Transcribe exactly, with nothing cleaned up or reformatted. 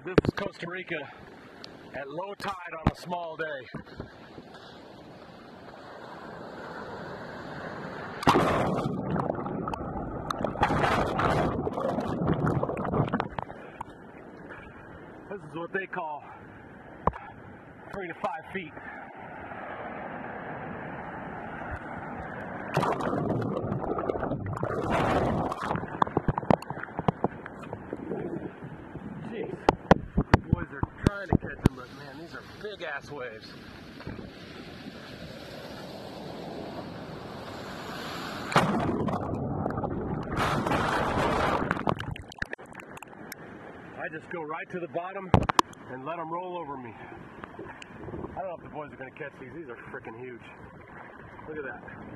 guys, this is Costa Rica at low tide on a small day. This is what they call three to five feet. Jeez, these boys are trying to catch them, but man, these are big ass waves. I just go right to the bottom and let them roll over me. I don't know if the boys are going to catch these. These are freaking huge. Look at that.